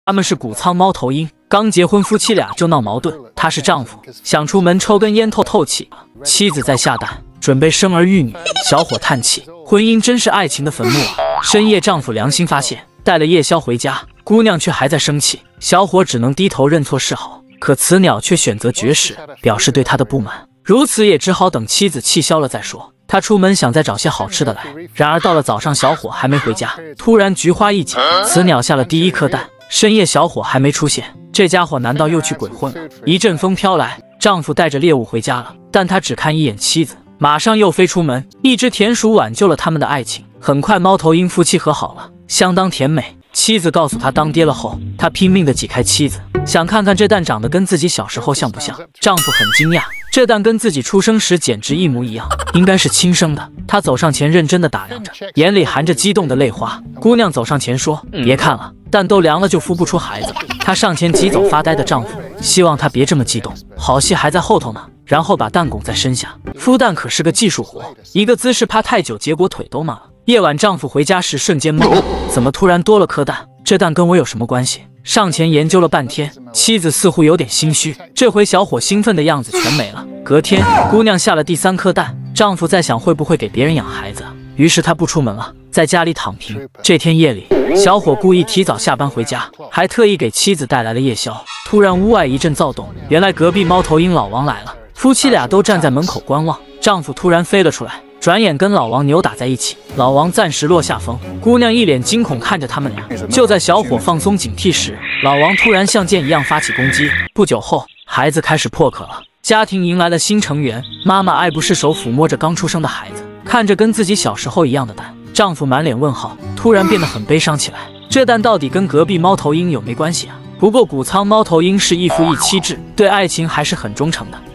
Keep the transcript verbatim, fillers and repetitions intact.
他们是谷仓猫头鹰，刚结婚，夫妻俩就闹矛盾。他是丈夫，想出门抽根烟透透气；妻子在下蛋，准备生儿育女。小伙叹气，婚姻真是爱情的坟墓啊！深夜，丈夫良心发现，带了夜宵回家，姑娘却还在生气。小伙只能低头认错是好，可雌鸟却选择绝食，表示对他的不满。如此也只好等妻子气消了再说。他出门想再找些好吃的来，然而到了早上，小伙还没回家。突然菊花一紧，雌鸟下了第一颗蛋。深夜，小伙还没出现，这家伙难道又去鬼混了？一阵风飘来，丈夫带着猎物回家了，但他只看一眼妻子，马上又飞出门。一只田鼠挽救了他们的爱情。很快，猫头鹰夫妻和好了，相当甜美。妻子告诉他当爹了后，他拼命地挤开妻子，想看看这蛋长得跟自己小时候像不像。丈夫很惊讶，这蛋跟自己出生时简直一模一样，应该是亲生的。他走上前认真地打量着，眼里含着激动的泪花。姑娘走上前说：“别看了，蛋都凉了就孵不出孩子。”她上前挤走发呆的丈夫，希望他别这么激动，好戏还在后头呢。然后把蛋拱在身下，孵蛋可是个技术活，一个姿势趴太久，结果腿都麻了。夜晚，丈夫回家时瞬间懵了，怎么突然多了颗蛋？这蛋跟我有什么关系？上前研究了半天，妻子似乎有点心虚。这回小伙兴奋的样子全没了。隔天，姑娘下了第三颗蛋，丈夫在想会不会给别人养孩子，于是他不出门了，在家里躺平。这天夜里，小伙故意提早下班回家，还特意给妻子带来了夜宵。突然，屋外一阵躁动，原来隔壁猫头鹰老王来了。夫妻俩都站在门口观望，丈夫突然飞了出来，转眼跟老王扭打在一起，老王暂时落下风。姑娘一脸惊恐看着他们俩。就在小伙放松警惕时，老王突然像箭一样发起攻击。不久后，孩子开始破壳了，家庭迎来了新成员。妈妈爱不释手抚摸着刚出生的孩子，看着跟自己小时候一样的蛋。丈夫满脸问号，突然变得很悲伤起来。这蛋到底跟隔壁猫头鹰有没关系啊？不过谷仓猫头鹰是一夫一妻制，对爱情还是很忠诚的。